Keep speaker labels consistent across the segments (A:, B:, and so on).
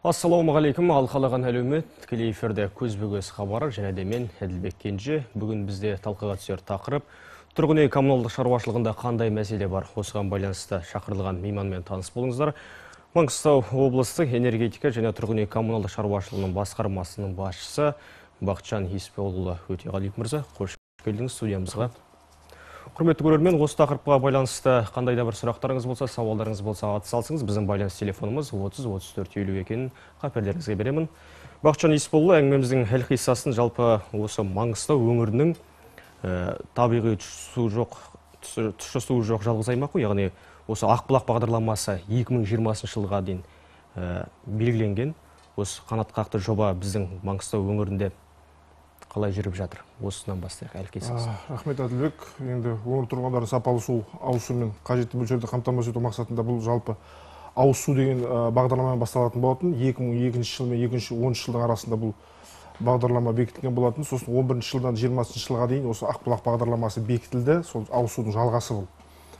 A: Ассалаумағалейкум, ал қалаған әлеумет, тікелей эфирде көзбе-көз хабары және де мен Әділбек Кенже. Бүгін бізде талқыға түсер тақырып тұрғын үй коммуналдық шаруашылығында қандай мәселе бар? Осыған байланысты шақырылған мейманмен таныс болыңыздар. Маңғыстау облыстық энергетика және тұрғын үй коммуналдық шаруашылығының басқармасының басшысы Бақытжан Еспеұлы Өтеғалиев мырза, қош келдіңіз студиямызға. Құрметті көрермен, осы тақырыпқа байланысты қандай да бір сұрақтарыңыз болса, сауалдарыңыз болса атсалсыңыз. Біздің байланыс телефонымыз 30-34-50 екенін қаперлеріңізге беремін. Бақытжан Еспеұлы, әңгімеміздің әлқиссасын жалпы осы Маңғыстау өңірінің табиғи тұщы суы жоқ жалғыз аймақ қой, яғни осы Ақбұлақ бағдарламасы 2020 жылға дейін белгіленген. Осы қанатқақты жоба біздің Маңғыстау өңірінде қалай жүріп жатыр? Осыдан бастайық, әлқиссасын.
B: Рахмет, Әділбек. Енді өңір тұрғындары сапалы су, ауыз сумен қажетті мөлшерде қамтамасыз ету мақсатында бұл жалпы ауыз су деген бағдарламамен басталатын болатын. 2002 жыл мен 2010 жылдың арасында бұл бағдарлама бекітілген болатын. Сосын 11 жылдан 20 жылға дейін осы Ақбұлақ бағдарламасы бекітілді. Сол ауыз судың жалғасы бұл.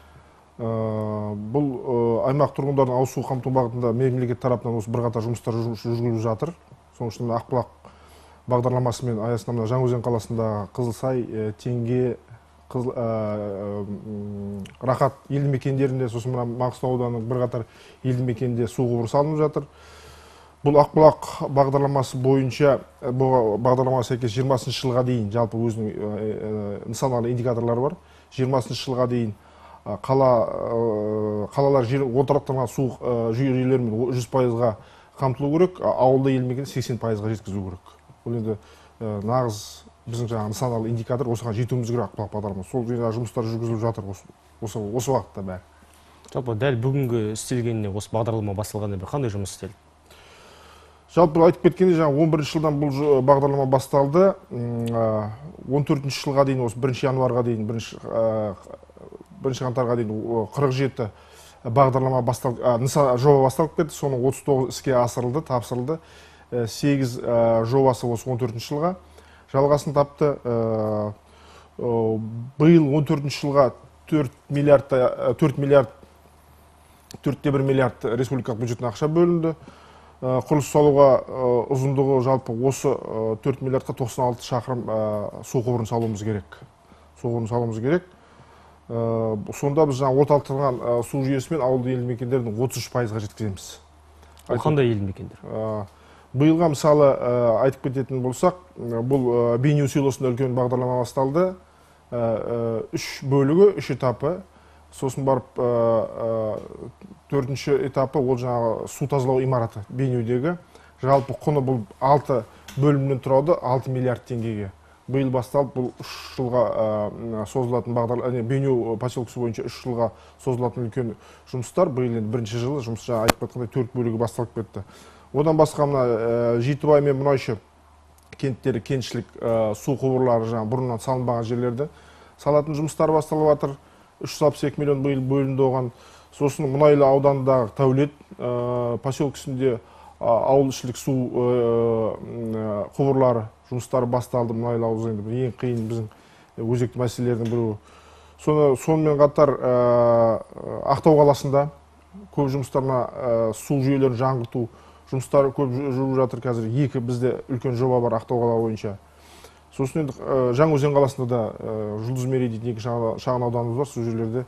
B: Бұл аймақ тұрғындарын ауыз су қамту бағытында мемлекет тарапынан осы бірқатар жұмыстар жүргізіліп жатыр. Соның ішінде Ақбұлақ бағдарламасымен аясында Жаңаөзен қаласында Қызылсай, Теңге, Рахат елді мекендерінде, сосын Маңғыстау ауданының бірқатар елді мекенде су құбыры салынып жатыр. Бұл Ақбұлақ бағдарламасы бойынша, бағдарламасы сәйкес 20 жылға дейін жалпы өзінің нысаналы индикаторлары бар. 20 жылға дейін қалалар орталықтарынан су жүйелерімен 100%-ға қамтылу керек, ауылды елді мекенде 80%-ға жеткізу керек. Бұл енді нағыз біздің жаңағы нысаналы индикатор, осыған жетуіміз керек Ақбұлақ бағдарламасы. Сол жұмыстар жүргізіліп жатыр осы уақытта бәрі.
A: Жалпы дәл бүгінгі істелгеніне осы бағдарлама басталғанда бір қандай жұмыс істелді?
B: Жалпы айтып кеткенде, жаңа 11 жылдан бұл бағдарлама басталды. 14 жылға дейін, осы 1 январға дейін, 1 қаңтарға дейін 47 бағдарлама жоба басталып кетті. Соның 39 іске асырылды, тапсырылды. 8 жобасы осы 14 жылға жалғасын тапты. Биыл 14 жылға 4 миллиард 4,1 миллиард республикалық бюджеттен ақша бөлінді. Құрылыс салуға ұзындығы жалпы осы 4 миллиардқа 96 шақырым су құбырын салуымыз керек. Сонда біз жаңа орталықтырған су жүйесімен ауылды елді мекендердің 33%-ға жеткіземіз.
A: Қандай елді мекендер?
B: Биылға мысалы айтып кететін болсақ, бұл Бейнеу селосында үлкен бағдарлама басталды. 3 бөлігі, 3 этапы. Сосын барып 4-ші этапы ол жаңағы су тазалау имараты Бейнеудегі. Жалпы құны бұл 6 бөлімнен тұрады, 6 миллиард теңгеге. Биыл басталып, бұл 3 жылға созылатын бағдарлама, Бейнеу поселкесі бойынша 3 жылға созылатын үлкен жұмыстар. Биыл енді 1-ші жылы жұмыс айтып кеткенде 4 бөлігі басталып кетті. Одан басқа мына Жетібай мен Мұнайшы кенттері, кеншілік су құбырлары жаңа бұрыннан салынбаған жерлерді салатын жұмыстар басталып жатыр. 362 миллион биыл бөлінді оған. Сосын Мұнайлы ауданындағы Тәулет поселкесінде ауылішілік су құбырлары жұмыстары басталды. Мұнайлы ауылы ең қиын біздің өзекті мәселелердің бірі. Сонымен қатар Ақтау қаласында көп жұмыстарына су жүйелерін жаңғырту жұмыстары көп жүріп жатыр. Қазір 2 бізде үлкен жоба бар Ақтау қала бойынша. Сосын енді Жаңаөзен қаласында да Жұлдызмерей дейтін 2 шағын ауданымыз бар. Сол жерлерде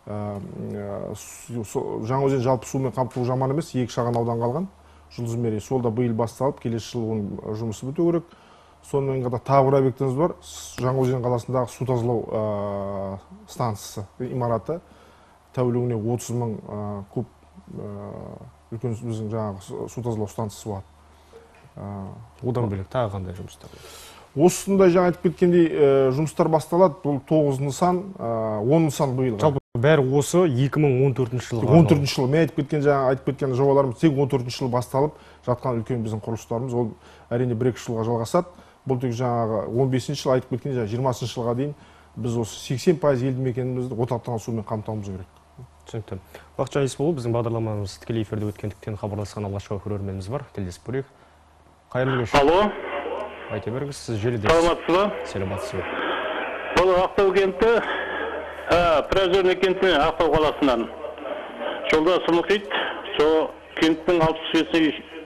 B: Жаңаөзен жалпы сумен қамтылу жаман емес, 2 шағын аудан қалған. Жұлдызмерей сол да биыл басталып, келесі жылы оның жұмысы біту керек. Сонымен қатар тағы бір объектіміз бар. Жаңаөзен қаласындағы су тазалау станциясы имараты. Тәулігіне 30 мың куб үлкен біздің жаңағы су тазалау станциясы бар.
A: Одан бөлек тағы қандай жұмыстар?
B: Осындай жаңа айтып кеткендей жұмыстар басталады. Бұл 9 нысан, 10 нысан биыл.
A: Жалпы бәрі осы 2014 жылға.
B: 14 жыл. Мен айтып кеткен жобаларымыз тек 14 жыл басталып жатқан үлкен біздің құрылыстарымыз. Ол әрине 1-2 жылға жалғасады. Бұл тек жаңағы 15 жыл айтып кеткенде 20 жылға дейін біз осы 80% елді мекенімізді орталықтан сумен қамтуымыз керек.
A: Түсінікті. Бақытжан Еспеұлы, біздің бағдарламамыз тікелей эфирде өткендіктен хабарласқан алғашқы көрерменіміз бар. Тілдесіп көрейік. Қайырлы кеш.
C: Алло.
A: Айта беріңіз, сіз желідесіз.
C: Саламатсыз ба?
A: Саламатсыз ба?
C: Бұл Ақтау кенті, Приозерный кентінен Ақтау қаласынан. Жолда сымық ит, сол кенттің 65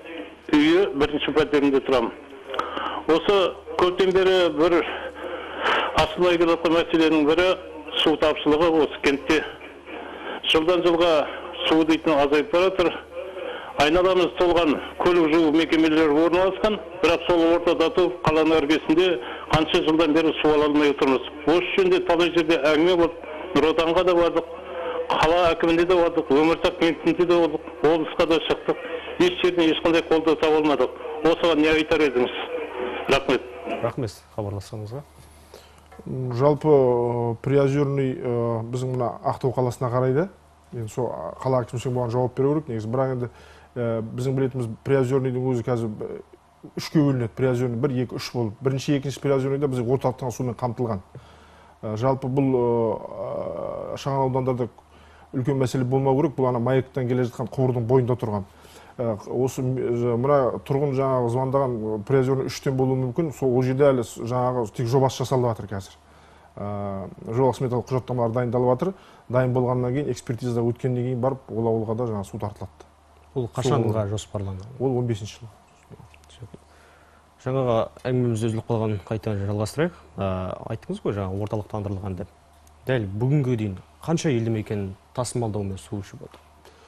C: үйі бірінші пәтерінде тұрамын. Осы көптен бері бір асылай келетін мәселенің бірі су тапшылығы осы кентте. Жылдан жылға су дейтін азайып бара жатыр. Айналамыз толған көлік жуу мекемелері орналасқан, бірақ сол ортада тұрып қаланың іргесінде қанша жылдан бері су ала алмай отырмыз. Осы жөнінде талай жерде әңгіме болды. Нұр Отанға да бардық, қала әкіміне де бардық, Өмірзақ кентінде де болдық, облысқа да шықтық. Еш жерден ешқандай қолдау таба алмадық. Осыған не айтар едіңіз? Рахмет.
A: Рахмет хабарласқаныңызға.
B: Жалпы Приозерный біздің мына Ақтау қаласына қарайды. Енді сол қала әкімшілігі бұған жауап беру керек. Негізі бірақ енді біздің білетіміз Приозерныйдың өзі қазір үшке бөлінеді. Приозерный 1, 2, 3 болып. Бірінші, екінші Приозерныйда бізде орталықтан сумен қамтылған. Жалпы бұл шағын аудандарда үлкен мәселе болмау керек. Бұл ана Маектен келе жатқан құбырдың бойында тұрған. Осы мына тұрғын жаңағы звондаған Приозерный 3-тен болуы мүмкін. Сол жерде әлі жаңағы тек жобасы жасалып жатыр қазір. Жобалық сметалық құжаттамалар дайындалып жатыр. Дайын болғаннан кейін экспертиза өткеннен кейін барып ол ауылға да жаңа су тартылады.
A: Ол қашанға жоспарланған?
B: Ол 15-ші жыл.
A: Жаңаға әңгімеміз үзіліп қалған қайтадан жалғастырайық. Айттыңыз ғой жаңа орталықтандырылған деп. Дәл бүгінге дейін қанша елді мекен тасымалдаумен су ішіп отыр?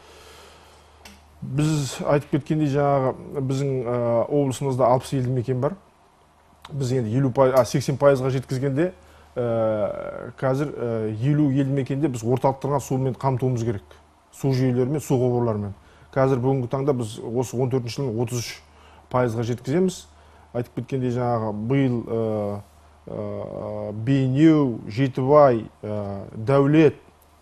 B: Біз айтып кеткендей жаңағы біздің облысымызда 60 елді мекен бар. Біз енді 80%-ға жеткізгенде қазір 50 елді мекенде біз орталықтырған сумен қамтуымыз керек. Су жүйелерімен, су құбырларымен. Қазір бүгінгі таңда біз осы 14-ші жылын 33%-ға жеткіземіз. Айтып кеткендей жаңағы биыл Бейнеу, Жетібай, Дәулет,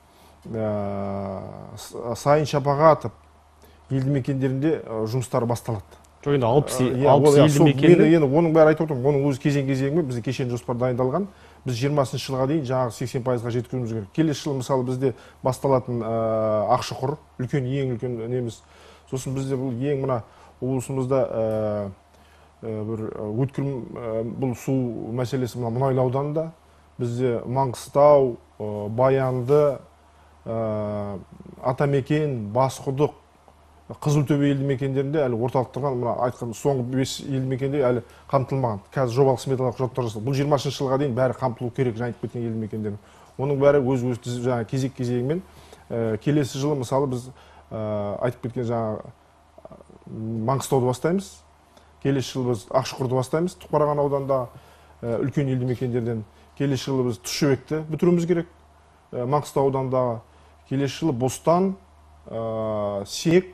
B: Сайын Шапағатов елді мекендерінде жұмыстар басталады.
A: Жоқ енді 60 елді мекенді.
B: Енді оның бәрі айтып отырмын, оның өзі кезең-кезеңмен бізде кешен жоспар дайындалған. Біз 20-ші жылға дейін жаңағы 80%-ға жеткізуіміз керек. Келесі жылы мысалы бізде басталатын Ақшұқыр, ең үлкен неміз. Сосын бізде бұл ең мына облысымызда бір өткір бұл су мәселесі мұнайлы ауданында. Бізде Маңғыстау, Баянды, Атамекен, Басқұдық, Қызылтөбе елді мекендерінде әлі орталықтырған, мына айтқан соңғы 5 елді мекенде әлі қамтылмаған. Қазір жобалық сметалық құжаттар жасалды. Бұл 20-ші жылға дейін бәрі қамтылу керек, жаңа айтып кеткен елді мекендердің. Оның бәрі өз жаңа кезек-кезегімен келесі жылы мысалы біз айтып кеткен жаңа Маңғыстауды бастаймыз. Келесі жылы біз Ақшұқырды бастаймыз. Түпқараған ауданында үлкен елді мекендерден. Келесі жылы біз Тұщыбекті бітіруіміз керек. Маңғыстау ауданында келесі жылы Бостан, Сек,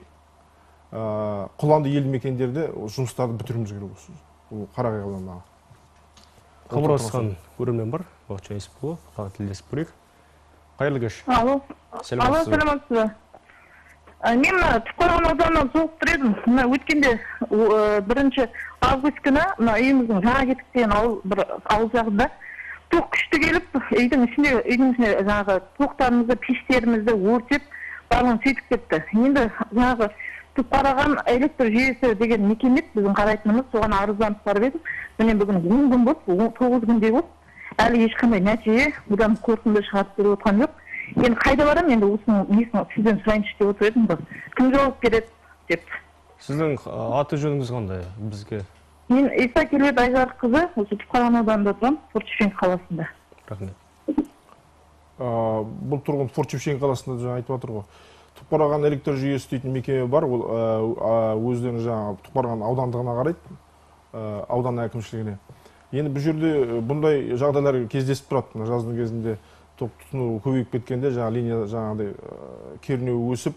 B: Құланды елді мекендерде жұмыстарды бітіруіміз керек осы. Бұл Қарағай ауданындағы.
A: Хабарласқан көрермен бар. Бақытжан Есіпұлы, тілдесіп көрейік. Қайырлы кеш.
D: Алло, саламатсыз ба? Мен Түпқараған ауданынан соғып тұр едім. Өткенде 1 август күні үйіміздің жаңа кетік деген ауыл жағында тоқ күшті келіп, үйдің ішінде жаңағы тоқтарымызды, пештерімізді өртеп, барлығын сөйтіп кетті. Енді жаңағы Түпқараған электр жүйесі деген мекеме біздің қарайтынымыз, соған арызданып барып едім. Міне бүгін 10 күн болды, 9 күндей болды. Әлі ешқандай нәтиже, бұдан қорытынды шығарып беріп отқан жоқ. Енді қайда барам, енді осының несін сізден сұрайыншы деп отыр едім. Кім жауап береді деп.
A: Сіздің аты жөніңіз қандай бізге?
D: Мен Исакелбет Айжарыққызы, осы Түпқараған ауданында тұрам, Форт-Шевченко қаласында.
A: Рахмет.
B: Бұл тұрғын Форт-Шевченко қаласында жаңа айтып отыр ғой. Түпқараған электр жүйесі дейтін мекеме бар, ол өздерінің жаңағы Түпқараған аудандығына қарайды, аудан әкімшілігіне. Енді бұл жерде бұндай жағдайлар кездесіп тұрады. Жаздың кезінде тоқ тұтыну көбейіп кеткенде жаңағы линия жаңағыдай кернеуі өсіп,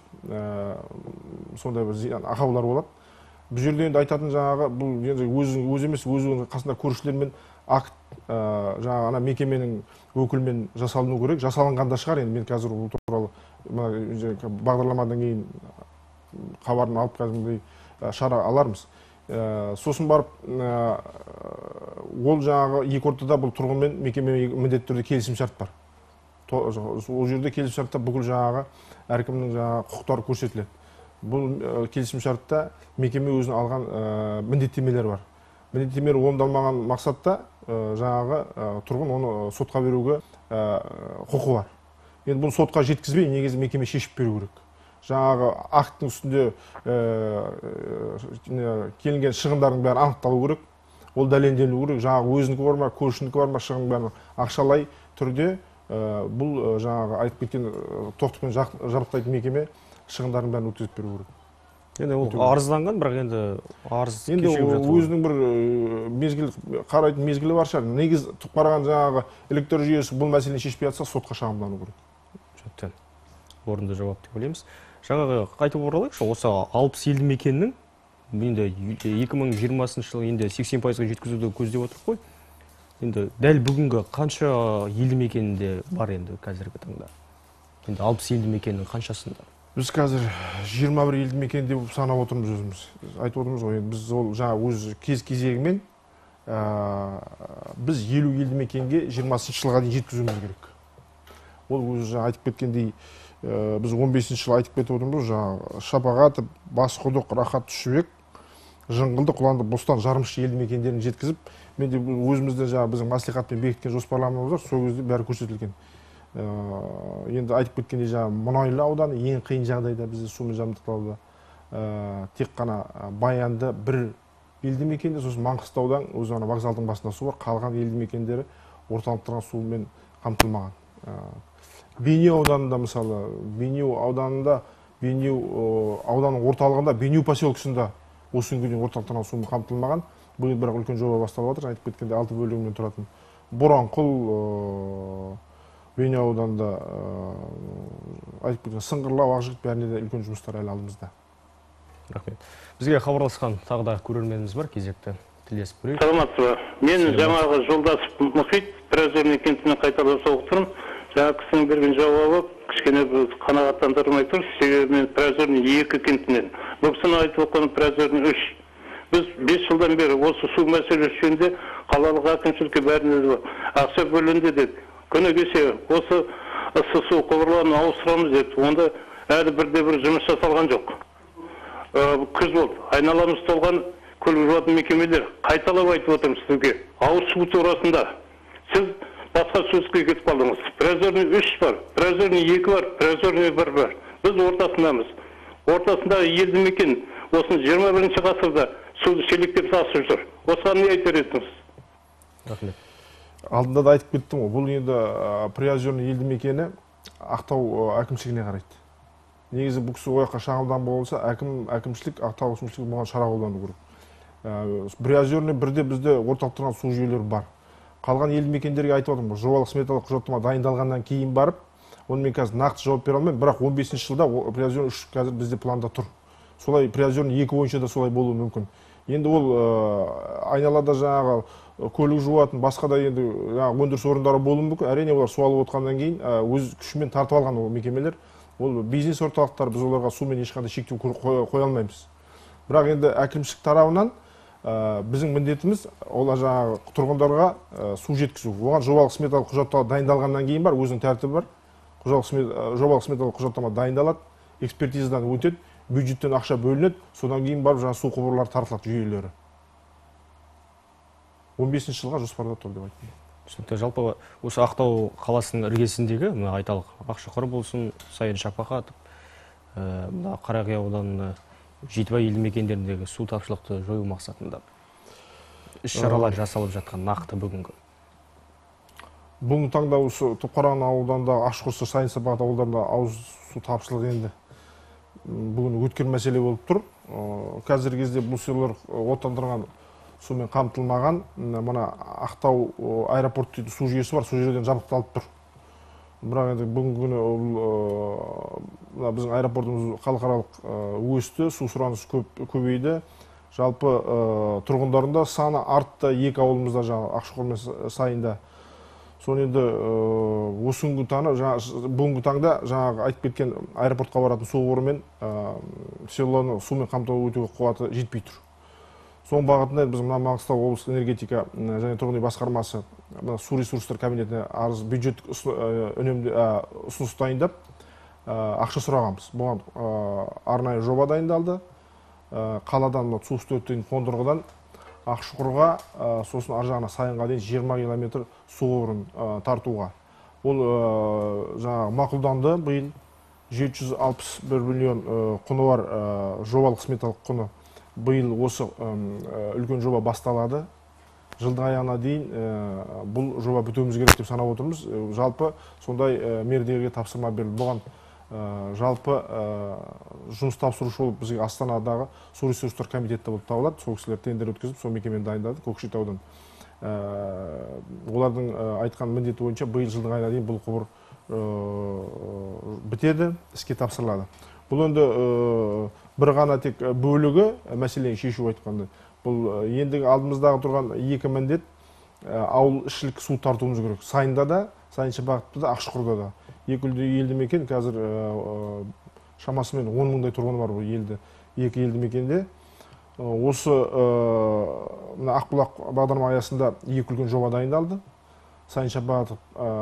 B: сондай бір ақаулар болады. Бұл жерде енді айтатын жаңағы бұл өз емес, өзінің қасында көршілермен акт жаңағы ана мекеменің өкілімен жасалыну керек. Жасалынғанда шығар, енді мен қазір бұл туралы бағдарламадан кейін хабарын алып қазіргідей шара алармыз. Сосын барып ол жаңағы екі ортада бұл тұрғынмен мекеме міндетті түрде келісім шарт бар. Ол жерде келісім шартта бүкіл жаңағы әркімнің жаңағы құқықтары көрсетіледі. Бұл келісім шартта мекеме өзінің алған міндеттемелер бар. Міндеттемелер орындалмаған мақсатта жаңағы тұрғын оны сотқа беруге құқы бар. Енді бұл сотқа жеткізбей, негізі мекеме шешіп беру керек. жаңағы акттың үстінде келінген шығындардың бәрі анықталу керек, ол дәлелдену керек. Жаңағы өзінікі бар ма, көршінікі бар ма, шығын бәрін ақшалай түрде бұл жаңағы айтып кеткен тоқтықпен жабдықтайтын мекеме шығындарын бәрін өткізіп беру керек.
A: Енді ол арызданған, бірақ енді арыз
B: кешігіп жатыр. Өзінің бір мезгіл қарайтын мезгілі бар шығар. Негіз түп қараған жаңағы электр жүйесі бұл мәселені шешпей жатса, сотқа шағымдану керек.
A: Жөптен. Орынды жауап деп ойлаймыз. Жаңағы қайтып оралайықшы, осы 60 елді мекеннің енді 2020 жылы енді 80%-ға жеткізуді көздеп отыр қой. Енді дәл бүгінгі қанша елді мекенінде бар енді қазіргі таңда? Енді 60 елді мекеннің қаншасында?
B: Біз қазір 21 елді мекенде санап отырмыз өзіміз. Айтып отырмыз ғой, біз ол жаңа өз кезегімен біз 50 елді мекенге 20-шы жылға дейін жеткізуіміз керек. Ол өзі жаңа айтып кеткендей, біз 15-ші жылы айтып кетіп отырмыз, жаңа Шапағат, Басқұдық, Рахат, Түшібек, Жыңғылды, Құланды, Бостан, Жармыш елді мекендерін жеткізіп, мен де өзімізде жаңа біздің мәслихатпен бекіткен жоспарларымыз бар, сол кезде бәрі көрсетілген. Енді айтып кеткендей жаңа Мұнайлы ауданы ең қиын жағдайда бізде сумен жабдықталуда. Тек қана Баянды бір елді мекенде, сосын Маңғыстаудан өзі ана вокзалдың басында су бар, қалған елді мекендері орталықтарға сумен қамтылмаған. Бейнеу ауданында мысалы, Бейнеу ауданында, Бейнеу ауданның орталығында, Бейнеу поселкесінде осы күнге дейін орталықтарға сумен қамтылмаған. Бұл бірақ үлкен жоба басталып жатыр, айтып кеткенде 6 бөлігінен тұратын. Боранқұл, Бейнеу ауданында айтып кеткен Сыңғырлау, Ақжігіт бәрінде де үлкен жұмыстар әлі алдымызда.
A: Рахмет. Бізге хабарласқан тағы да көрерменіміз бар, кезекті тілесіп көрейік.
C: Саламатсыз ба? Мен жаңағы жолдас Мұхит, Приозерный кентінен қайталап соғып тұрмын. Жаңа кісінің берген жауабы кішкене қанағаттандырмай тұр. Себебі мен Приозерный 2 кентінен. Бұл кісінің айтып отырған Приозерный 3. Біз 5 жылдан бері осы су мәселесі жөнінде қалалық әкімшілікке бәріне ақша бөлінді деді. Күні кеше осы ыстық су құбырларын ауыстырамыз деді. Онда әлі бірде-бір жұмыс жасалған жоқ. Күз болды. Айналамыз толған көлік жуатын мекемелер. Қайталап айтып отырмыз сізге. Ауыз су турасында. Сіз басқа сөзге кетіп қалдыңыз. Приозерный 3 бар, Приозерный 2 бар, Приозерный 1 бар. Біз ортасындамыз. Ортасындағы елді мекен осыны 21-ші ғасырда суды шелектеп тасып жүр. Осыған не айтар едіңіз?
A: Рахмет.
B: Алдында да айтып кеттім ғой, бұл енді Приозерный елді мекені Ақтау әкімшілігіне қарайды. Негізі бұл кісі ояққа шағымданбаған болса, әкімшілік, Ақтау әкімшілігі бұған шара қолдану керек. Приозерный бірде бізде орталықтырған су жүйелері бар. Қалған елді мекендерге айтып отырмын, жобалық сметалық құжаттама дайындалғаннан кейін барып, оны мен қазір нақты жауап бере алмаймын, бірақ 15-ші жылда Приозерный 3 қазір бізде планда тұр. Солай Приозерный 2 бойынша да солай болуы мүмкін. Енді ол айналада жаңағы көлік жуатын, басқа да енді өндіріс орындары болуы мүмкін. Әрине олар су алып отқаннан кейін өз күшімен тартып алған ол мекемелер. Ол бизнес орталықтар, біз оларға сумен ешқандай шектеу қоя алмаймыз. Бірақ енді әкімшілік тарапынан біздің міндетіміз олар жаңағы тұрғындарға су жеткізу. Оған жобалық сметалық құжаттама дайындалғаннан кейін бар, өзінің тәртібі бар. Жобалық сметалық құжаттама дайындалады, экспертизадан өтеді, бюджеттен ақша бөлінеді, содан кейін барып жаңа су құбырлары тартылады жүйелері. 15-ші жылға жоспарда тұр деп айтты.
A: Түсінікті. Жалпы осы Ақтау қаласының іргесіндегі, айталық Ақшұқыр болсын, Сайын Шапағат, Қарақия ауданына Жетібай елді мекендеріндегі су тапшылықты жою мақсатында іс-шаралар жасалып жатқан нақты бүгінгі.
B: Бүгінгі таңда осы Түпқараған ауданында, Ақшұқыр, Сайын Шапағат ауылдарында ауыз су тапшылығы енді бүгін өткір мәселе болып тұр. Қазіргі кезде бұл селолар оттандырған сумен қамтылмаған, мына Ақтау аэропорт дейтін су жүйесі бар, су жерден жабдықталып тұр. Бірақ енді бүгінгі күні біздің аэропортымыз халықаралық өсті, су сұранысы көбейді. Жалпы тұрғындарында саны артты 2 ауылымызда, Ақшұқыр мен Сайында. Соны енді бүгінгі таңда жаңағы айтып кеткен аэропортқа баратын су құбыры мен селоны сумен қамту өтуге қуаты жетпей тұр. Соң бағытында біз Маңғыстау облыстық энергетика және тұрғын үй басқармасы су ресурстар кабинетіне арыз бюджеттік ұсыныс дайындап ақша сұрағанбыз. Бұған арнайы жоба дайындалды. Қаладан су үстіртетін қондырғыдан Ақшұқырға, сосын ар жағына Сайынға дейін 20 километр су құбырын тартуға. Ол жаңағы мақұлданды биыл. 761 миллион құны бар жобалық сметалық құны. Биыл осы үлкен жоба басталады. Жылдың аяғына дейін бұл жоба бітуіміз керек деп санап отырмыз. Жалпы сондай мердігерге тапсырма берілді. Бұған жалпы жұмыс тапсырушы болып бізге Астанадағы су ресурстар комитеті болып табылады. Сол кісілер тендер өткізіп, сол мекемені дайындады Көкшетаудан. Олардың айтқан міндеті бойынша биыл жылдың айына дейін бұл құбыр бітеді, іске тапсырылады. Бұл енді бір ғана тек бөлігі мәселені шешу айтқанда. Бұл ендігі алдымыздағы тұрған екі міндет ауыл ішілік су тартуымыз керек. Сайында да, Сайынша бағытта да, Ақшұқырда да. Екі елді мекен қазір шамасымен 10 мыңдай тұрғыны бар бұл елді. Екі елді мекенде. Осы Ақбұлақ бағдарлама аясында екі үлкен жоба дайындалды. Сайынша бағыты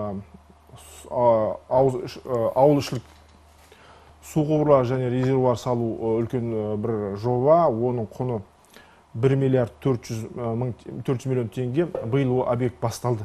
B: ауыл ішілік су құбырлары және резервуар салу үлкен бір жоба. Оның құны 1 миллиард 400 миллион теңге. Биыл ол объект басталды.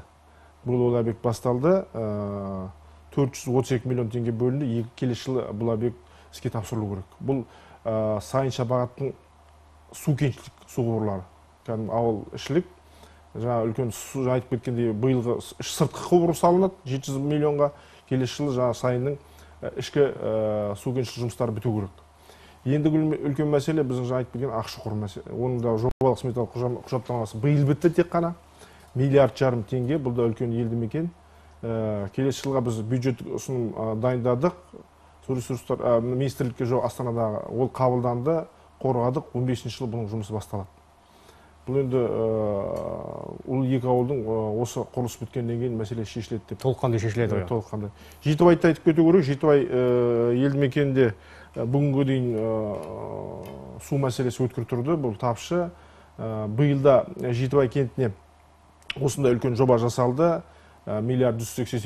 B: 432 миллион теңге бөлінді. Келесі жылы бұл объект іске тапсырылу керек. Бұл Сайынша бағыттың су кеншілік су құбырлары. Кәдімгі ауыл ішілік. Жаңа үлкен су айтып кеткендей биылғы сыртқы құбыр салынады 700 миллионға. Келесі жылы жаңа Сайынның ішкі су кеншілік жұмыстары біту керек. Енді үлкен мәселе біздің айтып кеткен Ақшұқыр мәселе. Оның да жобалық сметалық құжаттамасы биыл бітті тек қана. 1,5 миллиард теңге. Бұл да үлкен елді мекен. Келесі жылға біз бюджет ұсыным дайындадық. Су ресурстар министрлікке Астанадағы ол қабылданды, қорғадық. 15-ші жылы бұның жұмысы басталады. Бұл енді ол екі ауылдың осы құрылыс біткеннен кейін мәселе шешіледі деп.
A: Толыққанды шешіледі.
B: Толыққанды. Жетібайды айтып кету керек. Жетібай елді мекенде бүгінгі дейін су мәселесі өткір тұрды. Бұл тапшы. Биылда Жетібай кентіне осындай үлкен жоба жасалды. 1 миллиард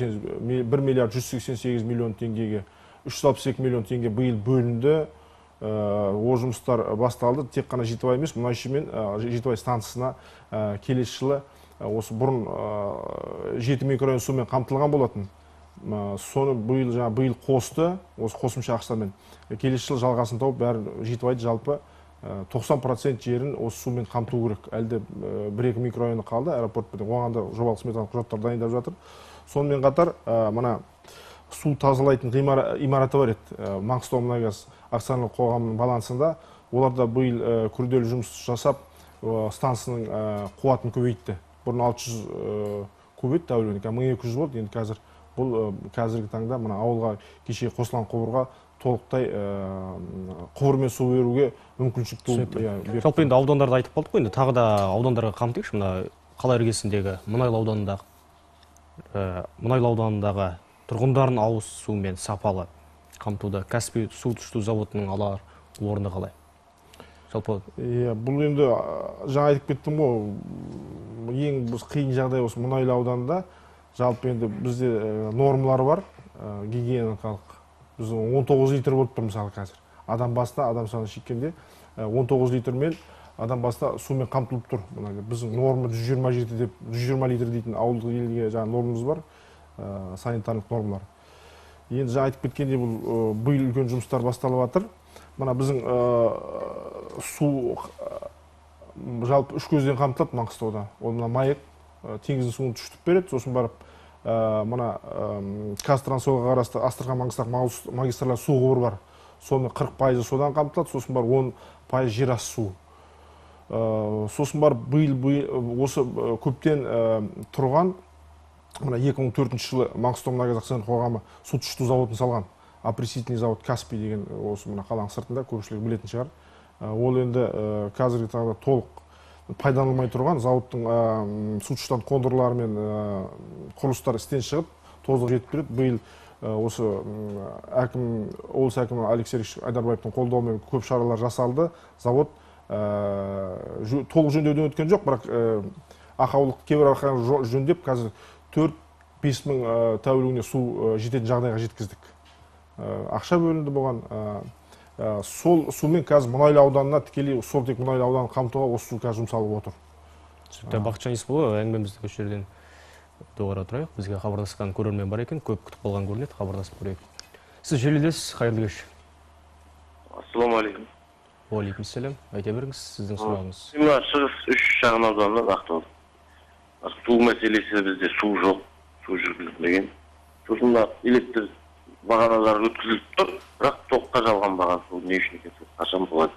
B: 188 миллион теңгеге 362 миллион теңге биыл бөлінді. О жұмыстар басталды. Тек қана Жетібай емес, мұнайшы мен Жетібай станциясына келесі жылы осы бұрын 7 микрорайон сумен қамтылған болатын. Соны биыл қосты, осы қосымша ақшамен. Келесі жылы жалғасын тауып, бәрі Жетібайды жалпы 90% жерін осы сумен қамту керек. Әлде 1-2 микрорайоны қалды, аэропорт бітен. Оған да жобалық сметалық құжаттар дайындап жатыр. Сонымен қатар мына су тазалайтын имараты бар еді. Маңғыстаумұнайгаз акционерлік қоғамының балансында. Оларда биыл күрделі жұмыс жасап, станцияның қуатын көбейтті. Бұрын 600 кубит тәулігіне, 1200 болды. Енді қазір бұл қазіргі таңда мына ауылға кеше қосылған құбырға толықтай құбырмен су беруге мүмкіншілік берді.
A: Жалпы енді аудандарды айтып қалдық қой, енді тағы да аудандарға қамтайықшы. Мына қала іргесіндегі Мұнайлы ауданындағы тұрғындарын ауыз сумен сапалы қамтуда Каспий су тұщыту заводының алар орны қалай? Жалпы
B: бұл енді жаңа айтып кеттім ғой, ең қиын жағдай осы Мұнайлы ауданында. Жалпы енді бізде нормалар бар, гигиеникалық. Біз 19 литр болып тұр мысалы қазір. Адам басына, адам саны шеккенде 19 литрмен адам басына сумен қамтылып тұр. Біздің норма 120 литр дейтін ауылдық елге жаңа нормамыз бар, санитарлық нормалар. Енді жаңа айтып кеткенде бұл биыл үлкен жұмыстар басталып жатыр. Мына біздің су жалпы 3 көзден қамтылады Маңғыстауда. Ол мына майық теңіздің суын түшітіп береді, сосын барып мына Қазтрансойлға қарасты Астрахан Маңғыстау магистральды су құбыры бар. Соның 40% содан қамтылады, сосын бар 10% жер асты су. Сосын бар биыл осы көптен тұрған мына 2004 жылы Маңғыстаумұнайгаз акционерлік қоғамы су тұщыту заводын салған. Опреснительный завод Каспий деген осы мына қаланың сыртында, көпшілік білетін шығар. Ол енді қазіргі таңда толық пайдаланылмай тұрған зауыттың су тұщыту қондырғылары мен құрылыстар істен шығып, тозығы жетіп береді. Биыл осы облыс әкімі Алексей Айдарбаевтың қолдауымен көп шаралар жасалды. Завод толық жөндеуден өткен жоқ, бірақ ақаулық кейбір ақаулық жөндеп, қазір 4-5 мың тәулігіне су жететін жағдайға жеткіздік. Ақша бөлінді бұған. Сол сумен қазір Мұнайлы ауданына тікелей сол тек Мұнайлы ауданын қамтуға осы су қазір жұмсалып отыр.
A: Бақытжан Есболұлы, әңгімемізді осы жерден доғара тұрайық. Бізге хабарласқан көрермен бар екен, көп күтіп қалған көрінеді, хабарласып көрейік. Сіз желідесіз, қайырлы кеш.
E: Ассалаумағалейкум.
A: Уалейкумассалам. Айта беріңіз, сіздің сұрағыңыз.
E: Мына шығыс 3 шағын ауданынан ақталды. Су мәселесі бізде су жоқ, су жүргізілмеген. Сосын да электр бағаналары өткізіліп тұр, бірақ тоққа жалған баған су не үшін екен, қашан болады?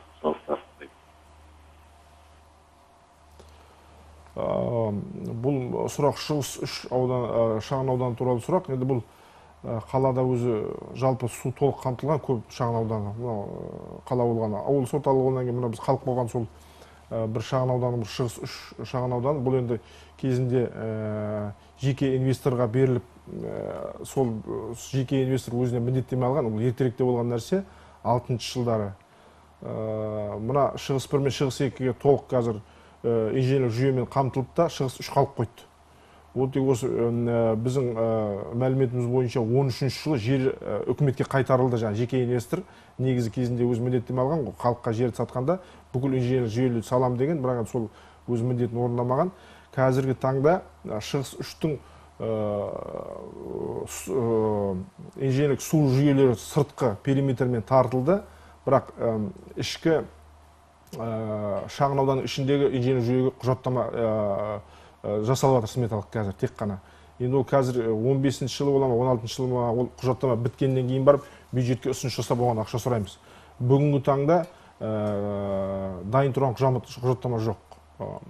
B: Бұл сұрақ шығыс 3 шағын аудан туралы сұрақ. Енді бұл қалада өзі жалпы су толық қамтылған көп шағын ауданы. Қала болған ауыл орталығынан кейін мына біз қалып қалған сол бір шағын аудан, бір шығыс 3 шағын аудан. Бұл енді кезінде жеке инвесторға беріліп, сол жеке инвестор өзіне міндеттеме алған, ол ертеректе болған нәрсе 60 жылдары. Мына шығыс 1 мен шығыс 2-ге толық қазір инженерлік жүйемен қамтылып та шығыс 3 қалып қойды. Ол тек осы біздің мәліметіміз бойынша 13 жылы жер үкіметке қайтарылды, жаңа жеке инвестор негізі кезінде өз міндеттеме алған, халыққа жерді сатқанда бүкіл инженерлік жүйелі салам деген, бірақ сол өз міндетін орындамаған. Қазіргі таңда шығыс 3-тің инженерлік су жүйелері сыртқы периметрмен тартылды, бірақ ішкі шағын ауданның ішіндегі инженерлік жүйеге құжаттама жасалып жатыр сметалық қазір тек қана. Енді ол қазір 15 жылы бола ма, 16 жылы ма, ол құжаттама біткеннен кейін барып бюджетке ұсыныс жасап оған ақша сұраймыз. Бүгінгі таңда дайын тұрған құжаттама жоқ.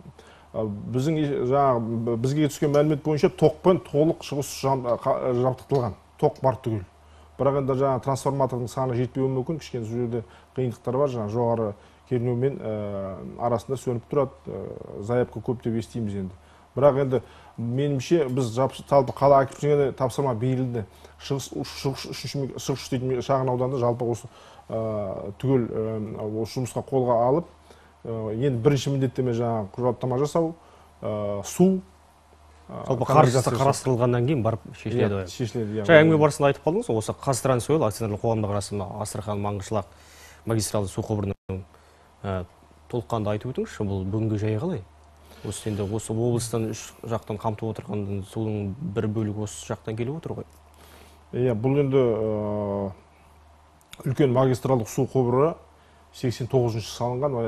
B: Бізге түскен мәлімет бойынша тоқпен толық шығыс жабдықталған, тоқ бар түгел. Бірақ енді жаңа трансформатордың саны жетпеуі мүмкін, кішкене сол жерде қиындықтар бар, жаңа жоғары кернеумен арасында сөніп тұрады, заявка көп деп естиміз енді. Бірақ енді менімше біз жалпы қала әкімшілігіне тапсырма берілді. Шығыс дейтін шағын ауданда жалпы осы түгел осы жұмысқа қолға алып, енді бірінші міндеттеме жаңа құжаттама жасау, су,
A: қаржысы қарастырылғаннан кейін барып шешіледі. Жаңа әңгіме барысында айтып қалдыңыз, осы Қазтрансойл акционерлік қоғамдық арасында Астрахан Маңғышлақ магистралды су құбырының толыққанды айтып өтіңізші, бұл бүгінгі жайы қалай? Осы енді осы облыстан 3 жақтан қамтып отырған судың бір бөлігі осы жақтан келіп отыр ғой.
B: Бұл енді үлкен магистралдық су құбыры 89 салынған,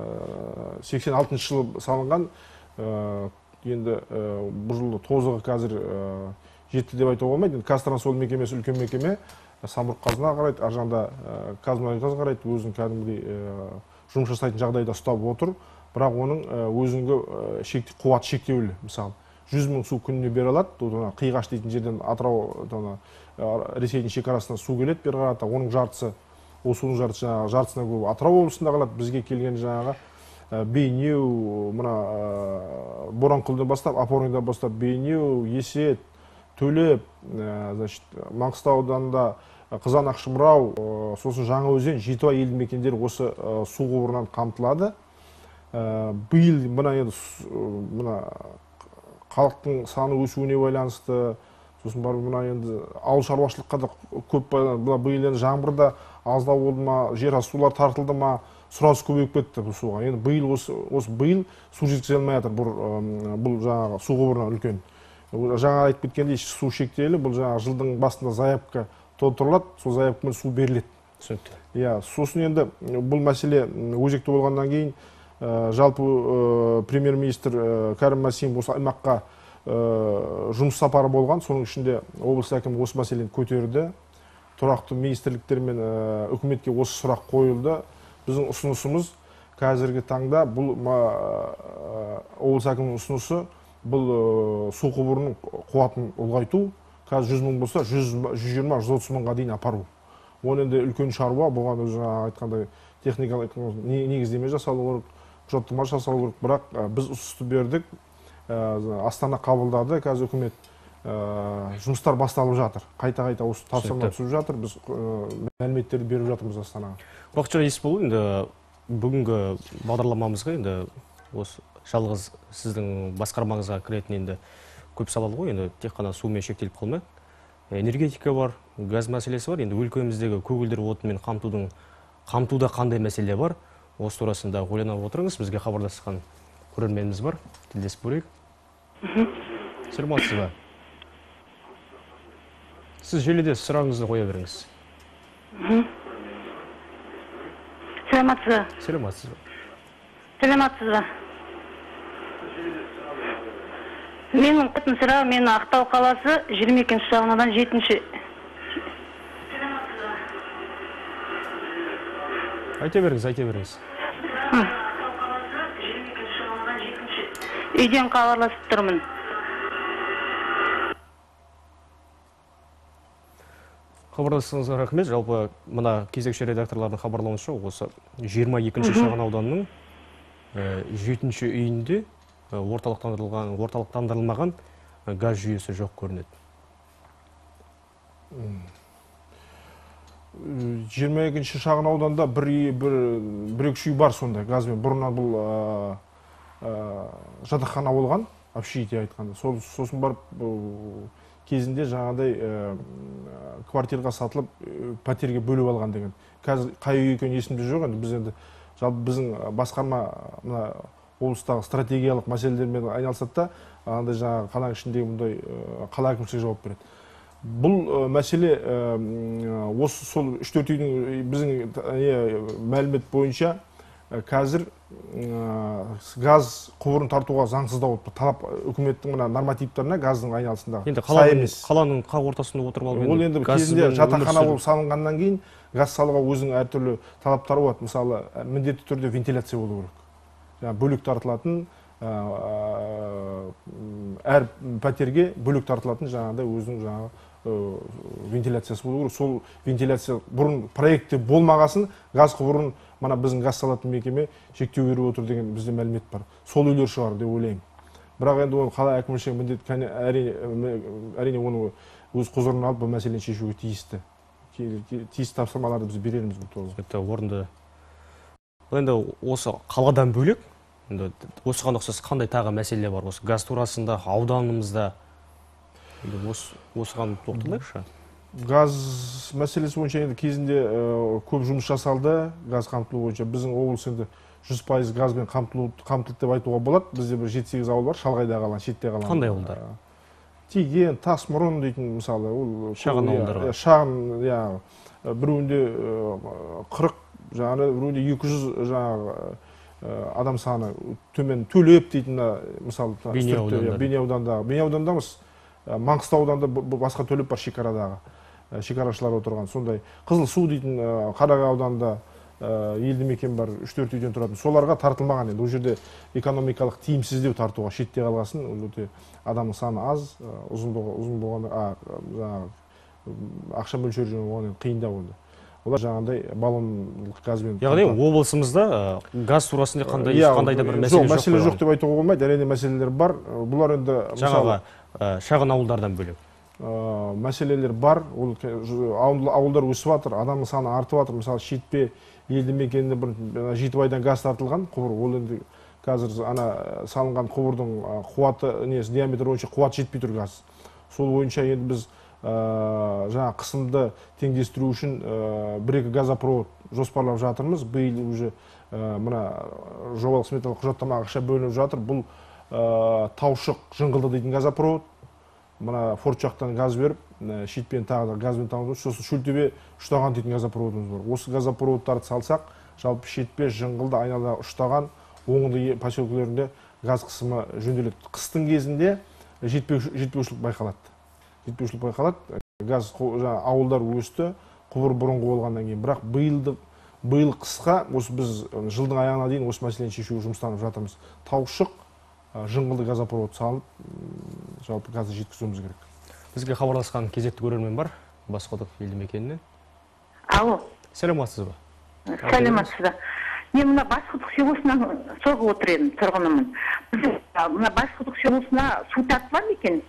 B: 86 жылы салынған. Енді бұл жылы тозығы қазір жетті деп айтуға болмайды. Қазтрансойл мекемесі үлкен мекеме, самұрық қазына қарайды, аржанда Қазмұнайгаз қарайды, өзінің кәдімгідей жұмыс жасайтын жағдайда ұстап отыр. Бірақ оның өзіңгі қуат шектеулі. Мысалы, 100 мың су күніне бере алады. Қиғаш дейтін жерден Атырау, Ресейдің шекарасынан су келеді бері қарата. Оның жартысы, осы судың жартысына көбі Атырау облысында қалады. Бізге келген жаңағы Бейнеу, мына Боранқұлдан бастап, Апорнайдан бастап Бейнеу, Есет, Төлеп, Маңғыстау ауданында Қызан Ақшымырау, сосын Жаңаөзен, Жетібай елді мекендері осы су құбырынан қамтылады. Биыл мына халықтың саны өсуіне байланысты, сосын барып мына енді ауыл шаруашылыққа да көп биыл енді жаңбырда аздау болды ма, жер асты сулар тартылды ма, сұраныс көбейіп кетті бұл суға. Енді биыл биыл су жеткізе алмай жатыр бұл жаңағы су құбырынан үлкен. Жаңа айтып кеткендей су шектелі, бұл жаңағы жылдың басында заявка толтырылады, сол заявкамен су беріледі. Сосын енді бұл мәселе өзекті болғаннан кейін жалпы премьер-министр Кәрім Мәсімов осы аймаққа жұмыс сапары болған, соның ішінде облыс әкімі осы мәселені көтерді. Тұрақты министрліктер мен үкіметке осы сұрақ қойылды. Біздің ұсынысымыз қазіргі таңда бұл облыс әкімінің ұсынысы бұл су құбырының қуатын ұлғайту, қазір 100 мың болса 120-130 мыңға дейін апару. Оны енді үлкен шаруа, бұған өзі айтқандай техникалық негіздеме жасалу керек, құжаттама жасалу керек, бірақ біз ұсынысты бердік, Астана қабылдады, қазір үкімет жұмыстар басталып жатыр. Қайта-қайта осы тапсырма түсіп жатыр, біз мәліметтерді беріп жатырмыз Астанаға.
A: Бақытжан Есбол, енді бүгінгі бағдарламамызға енді осы жалғыз сіздің басқармаңызға кіретін енді көп салалы ғой, енді тек қана сумен шектеліп қалмайды. Энергетика бар, газ мәселесі бар, енді өлкеміздегі көгілдір отынмен қамтуда қандай мәселе бар, осы турасында ойланып отырыңыз. Бізге хабарласқан көрерменіміз бар, тілдесіп көрейік. Саламатсыз ба? Сіз желіде сұрағыңызды қоя беріңіз.
F: Саламатсыз ба?
A: Саламатсыз ба?
F: Саламатсыз ба? Менің қытым сұрақ, мен Ақтау қаласы 22-ші шағынадан 7-ші.
A: Айта беріңіз.
F: Үйден хабарласып тұрмын.
A: Хабарласыңызға рахмет. Жалпы мына кезекші редакторлардың хабарлауынша осы 22-ші шағын ауданның 7-ші үйінде орталықтандырылмаған газ жүйесі жоқ көрінеді.
B: 22-ші шағын ауданда бір-екі үй бар сондай газбен. Бұрыннан бұл жатақхана болған, общежитие айтқанда. Сосын барып кезінде жаңағыдай квартираға сатылып, пәтерге бөліп алған деген. Қазір қай үй екені есімде жоқ енді. Біз енді жалпы біздің басқарма облыстағы стратегиялық мәселелермен айналысады да, андай жаңағы қаланың ішіндегі мұндай қала әкімшілігі жауап береді. Бұл мәселе осы сол 3-4 үйдің біздің мәлімет бойынша қазір газ құбырын тартуға заңсыздау болып талап үкіметтің мына нормативтеріне газдың айналысындағы.
A: Енді қаланың қақ ортасында отырып алып
B: ол енді кезінде жатақхана болып салынғаннан кейін газ салуға өзінің әртүрлі талаптары болады. Мысалы, міндетті түрде вентиляция болу керек. Бөлек тартылатын, әр пәтерге бөлек тартылатын жаңағыдай өзінің жаңағы вентиляциясы болу керек. Сол вентиляция бұрын проектте болмағасын газ құбырын мана біздің газ салатын мекеме шектеу беріп отыр деген бізде мәлімет бар. Сол үйлер шығар деп ойлаймын. Бірақ енді оны қала әкімшілігі міндет әрине оны өз құзырына алып бұл мәселені шешуге тиісті. Тиісті тапсырмаларды біз берерміз бұл туралы.
A: Орынды. Енді осы қаладан бөлек, осыған ұқсас қандай тағы мәселе бар? Осы газ турасында, ауданымызда осыған тоқталайықшы.
B: Газ мәселесі бойынша енді кезінде көп жұмыс жасалды. Газ қамтылу бойынша біздің облыс енді 100% газбен қамтылды деп айтуға болады. Бізде бір 7-8 ауыл бар, шалғайда қалған, шетте қалған.
A: Қандай ауылдар?
B: Тиген, Тасмұрын дейтін мысалы,
A: шағын ауылдар.
B: Шағын, біреуінде 40, жаңағы біреуінде 200 жаңағы адам саны төмен төлеп дейтін мысалы Бейнеаудандағы Маңғыстау ауданында басқа төлеп бар шекарадағы. Шекарашылар отырған. Сондай Қызыл су дейтін Қарағай ауданында елді мекен бар, 3-4 үйден тұратын. Соларға тартылмаған енді. Ол жерде экономикалық тиімсіздеу тартуға шетте қалғасын. Адамның саны аз, ұзын болғанда ақша мөлшері болған қиындау болды. Олар жаңағындай баллонлық газбен.
A: Яғни облысымызда газ турасында қандай да бір мәселе жоқ.
B: Мәселе жоқ деп айтуға болмайды. Әрине мәселелер бар. Бұлар енді
A: жаңағы шағын ауылдардан бөлек
B: мәселелер бар. Ауылдар өсіп жатыр, адамның саны артып жатыр. Мысалы, Шетпе елді мекенінде Жетібайдан газ тартылған құбыр. Ол енді қазір салынған құбырдың қуаты, диаметрі бойынша қуат жетпей тұр газ. Сол бойынша енді біз жаңа қысымды теңдестіру үшін 1-2 газопровод жоспарлап жатырмыз. Биыл уже мына жобалық сметалық құжаттамаға ақша бөлініп жатыр. Бұл Таушық Жыңғылды дейтін газопровод. Мына Форт жақтан газ беріп, Шетпен тағы да газбен тамамдап, сосын Шөлтөбе Үштаған дейтін газопроводымыз бар. Осы газопроводтарды салсақ, жалпы Шетпе Жыңғылды айнала Үштаған, Оңды поселкелерінде газ қысымы жөнделеді. Қыстың кезінде жетпеушілік байқалады. Газ ауылдар өсті, құбыр бұрынғы болғаннан кейін. Бірақ биыл қысқа біз жылдың аяғына дейін осы мәселені шешуге жұмыстанып жатырмыз. Таушық Жыңғылды газопровод салынып, жалпы газды жеткізуіміз керек.
A: Бізге хабарласқан кезекті көрермен бар, Басқұдық елді мекенінен.
D: Алло.
A: Саламатсыз ба?
D: Саламатсыз ба? Мен мына Басқұдық селосынан соғып отыр едім, тұрғынымын. Мына Басқұдық селосына су тартыла ма екен?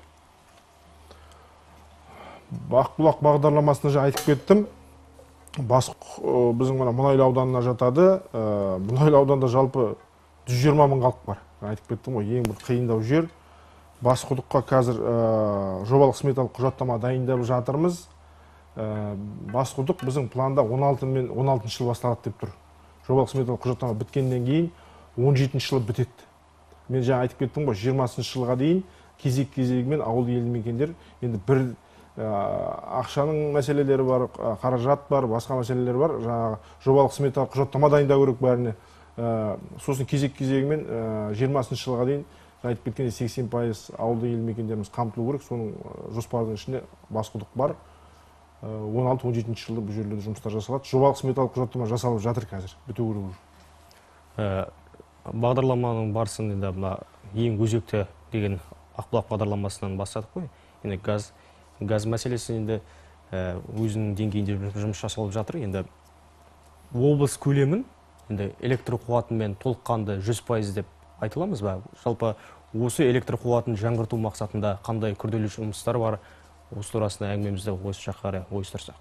B: Бақбұлақ бағдарламасына айтып кеттім. Басқұдық біздің Мұнайлы ауданына жатады. Мұнайлы ауданда жалпы 120 мың халық бар. Айтып кеттім ғой, ең бір қиындау жер. Басқұдыққа қазір жобалық сметалық құжаттама дайындап жатырмыз. Басқұдық біздің планда 16 жыл басталады деп тұр. Жобалық сметалық құжаттама біткеннен кейін 17 жылы бітеді. Мен жаңа айтып кеттім ғой, 20 жылға дейін кезегімен ауыл елді мекендер енді бір ақшаның мәселелері бар, қаражат бар, басқа мәселелер бар. Жаңағы жобалық сметалық құжаттама дайындау керек бәріне. Сосын кезегімен 20-шы жылға дейін айтып кеткенде 80% ауылды елді мекендеріміз қамтылу керек. Соның жоспардың ішінде Басқұдық бар. 16-17 жылы бұл жерлерде жұмыстар жасалады. Жобалық сметалық құжаттама жасалып жатыр қазір. Біту керек.
A: Бағдарламаның барысында ең өзекті деген Ақбұлақ бағдарламасынан бастадық қой. Енді газ мәселесі енді өзінің деңгейінде жұмыс жасалып жатыр. Енді облыс көлемін енді электр қуатымен толыққанды 100% деп айтыламыз ба? Жалпы осы электр қуатын жаңғырту мақсатында қандай күрделі жұмыстар бар? Осы турасында әңгімемізді осы жаққа қарай ойыстырсақ.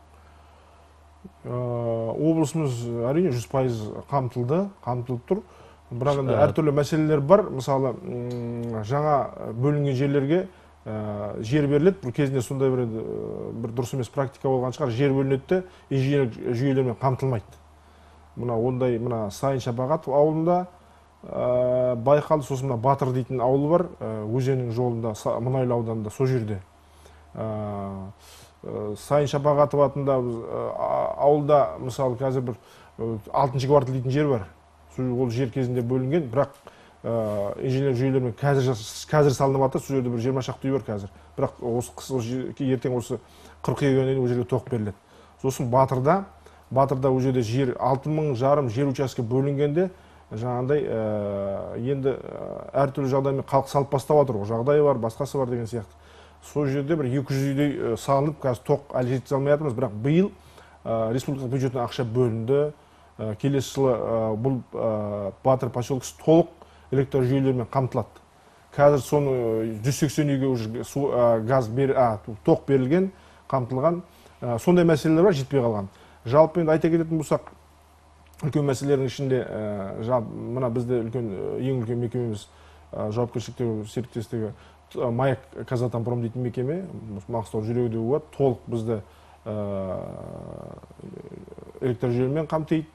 B: Облысымыз әрине 100% қамтылып тұр. Бірақ енді әртүрлі мәселелер бар. Мысалы, жаңа бөлінген жерлерге жер беріледі. Бұл кезінде сондай бір дұрыс емес практика болған шығар. Жер бөлінеді, инженерлік жүйелермен қамтылмайды. Ондай Сайын Шапағат ауылында байқалды. Сосын Батыр дейтін ауылы бар. Өзеннің жолында, Мұнайлы ауданында, сол жерде. Сайын Шапағатов атында ауылда, мысалы, қазір бір 6-шы квартал дейтін жер бар. Ол жер кезінде бөлінген, бірақ инженерлік жүйелермен қазір салынып жатыр. Сол жерде бір 20 шақты үй бар қазір. Бірақ ертең осы қыркүйекке дейін ол жерге тоқ беріледі. Сосын Батырда ол жерде жер 6,500 жер участке бөлінгенде, жаңағындай енді әртүрлі жағдаймен халық салып бастап жатыр. Жағдайы бар, басқасы бар деген сияқты. Сол жерде бір 200 үйдей салынып, қазір тоқ әлі жеткізе алмай жатырмыз. Бірақ биыл республикалық бюджеттен ақша бөлінді. Келесі жылы бұл Батыр поселкесі толық электр жүйелерімен қамтылады. Қазір соны 180 үйге тоқ берілген, қамтылған. Сондай мәселелер бар, жетпей қалған. Жалпы енді айта кететін болсақ, үлкен мәселелердің ішінде мына бізде ең үлкен мекемеміз жауапкершіліктегі серіктестігі Маяк Казатомпром дейтін мекеме, Маңғыстау жүрегінде болады, толық бізді электр жүйелерімен қамтиды.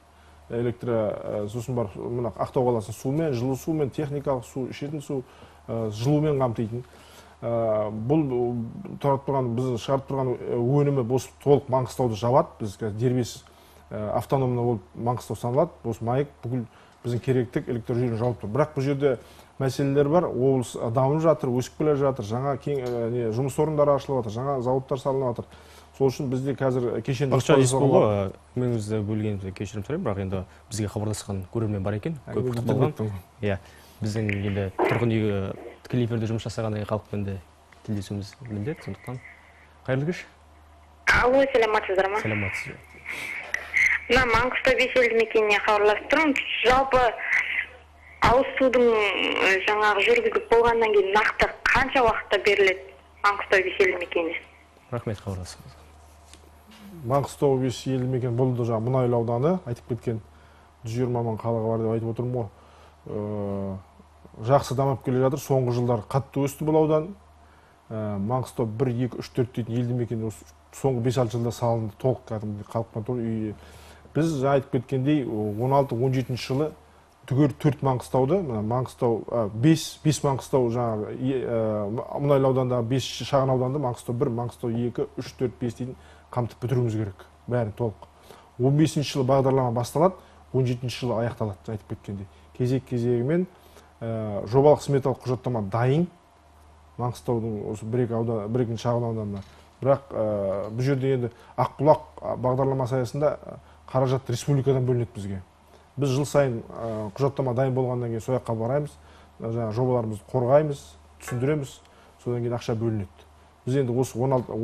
B: Сосын бар Ақтау қаласын сумен, жылу сумен, техникалық су, ішетін су, жылумен қамтитын. Бұл біз шығарып тұрған өнімі толық Маңғыстауды жабады. Біз дербес автономны болып Маңғыстау саналады. Осы Маяк бүкіл біздің керектік электр жүйелерін жауып тұр. Бірақ бұл жерде мәселелер бар. Облыс дамып жатыр, өсіп келе жатыр, жаңа жұмыс орындары ашылып жатыр, жаңа зауыттар салынып жатыр. Сол үшін бізде қазір кешенді
A: Меңізді бөлгенімізде кешірім сұраймын, бірақ енді бізге хабарласқан көрермен бар екен. Көп күтіп қалған. Біздің енді тұрғын үйге тікелей эфирде жұмыс жасағаннан халықпен де тілдесуіміз міндет, сондықтан қайырлы кеш.
F: Алло, саламатсыздар ма?
A: Саламатсыз.
F: Мына Маңғыстау 5 елді мекеніне хабарласып тұрмын. Жалпы ауыз судың жаңағы жүргізіліп болғаннан кейін нақты қанша уақытта беріледі Маңғыстау 5 елді мекеніне?
A: Рахмет, хабарласыңыз.
B: Маңғыстау 5 елді мекен болды, жаңа Мұнайлы ауданы, айтып кеткен 120 мың халқы бар деп айтып отырмын ғой. Жақсы дамып келе жатыр. Соңғы жылдар қатты өсті бұл аудан. Маңғыстау 1, 2, 3, 4 дейтін елді мекен соңғы 5-6 жылда салынды, толық кәдімгі халықпен толық үй. Біз айтып кеткендей 16-17 жылы түгел 4 Маңғыстауды, Маңғыстау 5 Маңғыстау жаңағы Мұнайлы аудандағы 5 шағын ауданды Маңғыстау 1, Маңғыстау 2, 3, 4, 5 дейін қамтып бітіруіміз керек. Бәрін толық. 15 жылы бағдарлама басталады, 17 жылы аяқталады, айтып кеткендей. Кезегімен жобалық сметалық құжаттама дайын. Маңғыстаудың осы бір-екі шағын ауданына. Бірақ бұл жерде енді Ақбұлақ бағдарламасы аясында қаражат республикадан бөлінеді бізге. Біз жыл сайын құжаттама дайын болғаннан кейін сояққа бараймыз, жобаларымызды қорғаймыз, түсіндіреміз, содан кейін ақша бөлінеді. Біз енді осы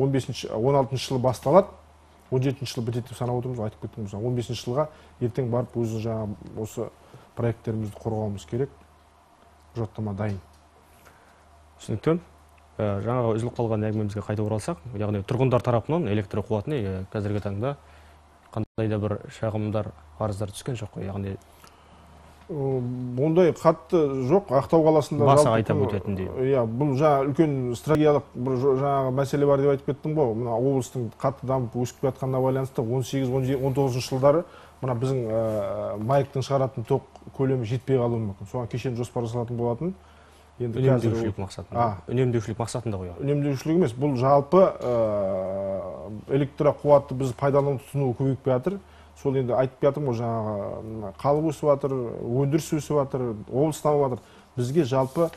B: 16 жылы басталады, 17 жылы бітеді деп санап отырмыз, айтып кеттім. 15 жылға ертең барып өзі жаңа осы проекттерімізді қорғауымыз керек. Құжаттама дайын.
A: Түсінікті. Жаңағы үзіліп қалған әңгімемізге қайта оралсақ, яғни тұрғындар тарапынан электр қуатына қазіргі таңда қандай да бір шағымдар, арыздар түскен жоқ қой, яғни
B: ондай қатты жоқ. Ақтау қаласында
A: баса айтап өтетіндей.
B: Иә, бұл жаңа үлкен стратегиялық бір жаңағы мәселе бар деп айтып кеттім ғой. Мына облыстың қатты дамып өсіп жатқанына байланысты 18-19 жылдары мына біздің Майктың шығаратын тоқ көлемі жетпей қалуы мүмкін. Соған кешенді жоспар жасалатын болатын. Енді
A: үнемдеушілік мақсатында. Үнемдеушілік мақсатында қойған.
B: Үнемдеушілік емес, бұл жалпы электро қуатты біз пайдалану тұтыну көбейіп жатыр. Сол енді айтып жатырмын ғой, жаңағы халық өсіп жатыр, өндіріс өсіп жатыр, облыс дамып жатыр. Бізге жалпы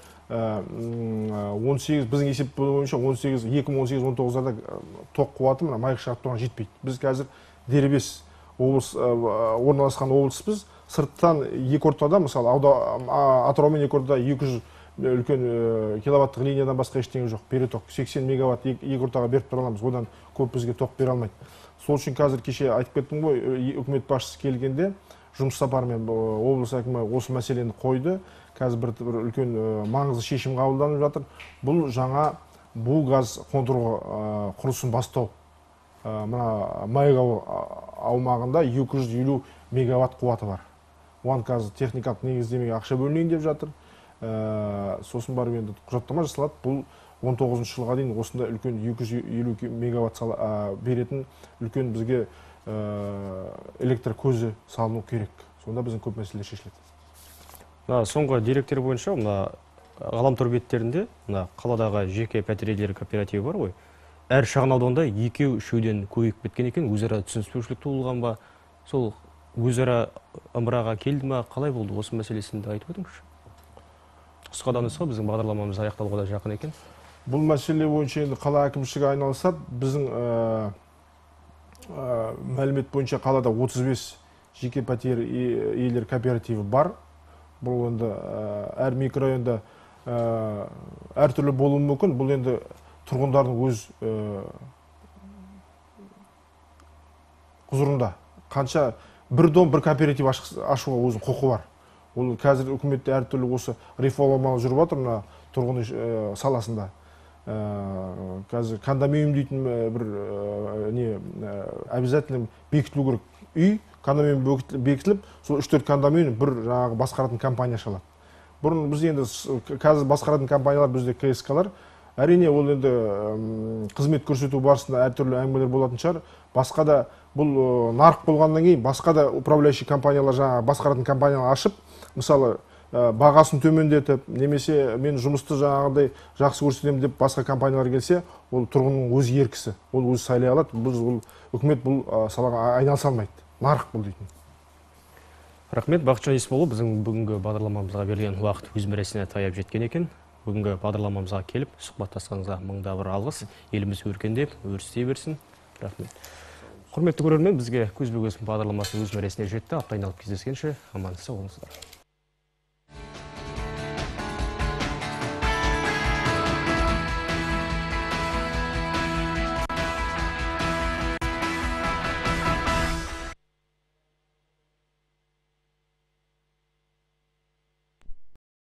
B: 18, біздің есеп бойынша 2018-19-да тоқ қуаты мына майық шарттауға жетпейді. Біз қазір дербес облыс орналасқан облыспыз. Сырттан екі ортада, мысалы Атыраумен екі ортада 200 үлкен киловаттық линиядан басқа ештеңе жоқ. Переток 80 мегаватт екі ортаға беріп тұра аламыз. Одан көп бізге тоқ бере алмайды. Сол үшін қазір кеше айтып кеттім ғой, үкімет басшысы келгенде жұмыс сапарымен облыс әкімі осы мәселені қойды. Қазір бір үлкен маңызды шешім қабылданып жатыр. Бұл жаңа бу газ қондырғы құрылысын бастау. Мына Майгау аумағында 250 мегаватт қуаты бар. Оған қазір техникалық негіздемеге ақша бөлінейін деп жатыр. Сосын барып енді құжаттама жасалады. Бұл 19 жылға дейін осында үлкен 250 мегаватт беретін үлкен бізге электр көзі салыну керек. Сонда біздің көп мәселелер шешіледі.
A: Соңғы деректер бойынша, ғаламтор беттерінде қаладағы жеке пәтер иелері кооперативі бар ғой. Әр шағын ауданда 2-3-ден көбейіп кеткен екен, өзара түсініспеушілік туылған ба? Сол өзара ымыраға келді ме, қалай болды? Осы мәселесін де айтып өтіңізші. Қысқадан нұсқа біздің бағдарламамыз аяқталуға да жақын екен.
B: Бұл мәселе бойынша енді қала әкімшілігі айналысады. Біздің мәлімет бойынша қалада 35 жеке пәтер иелері кооперативі бар. Бұл енді әр микрорайонда әртүрлі болуы мүмкін. Бұл енді тұрғындардың өз құзырында. Қанша бір дом бір кооператив ашуға өзінің құқы бар. Ол қазір үкіметте әртүрлі осы реформалар жүріп жатыр мына тұрғын үй саласында. Қазір кондоминиум дейтін бір обязательно бекітілу керек. Үй кондоминиум бекітіліп, сол 3-4 кондоминиум бір жаңағы басқаратын компания ашылады. Бұрын біз енді қазір басқаратын компаниялар бізде КСК-лар. Әрине ол енді қызмет көрсету барысында әртүрлі әңгімелер болатын шығар. Басқа да бұл нарық болғаннан кейін басқа да управляющий компаниялар жаңағы басқаратын компаниялар ашып, мысалы бағасын төмендетіп, немесе мен жұмысты жаңағыдай жақсы көрсетемін деп басқа компаниялар келсе, ол тұрғынның өз еркісі, ол өзі сайлай алады. Бұл үкімет бұл салаға айналыса алмайды. Нарық бұл дейтін.
A: Рахмет, Бақытжан Есболұлы, біздің бүгінгі бағдарламамызға берілген уақыт өз мәресіне таяп жеткен екен. Бүгінгі бағдарламамызға келіп, сұхбаттасқаныңызға мыңда бір алғыс. Еліміз өркендеп, өрістей берсін. Рахмет. Құрметті көрермен, бізге көзбе-көз бағдарламасы өз мәресіне жетті. Апта айналып кездескенше аман сау болыңыздар.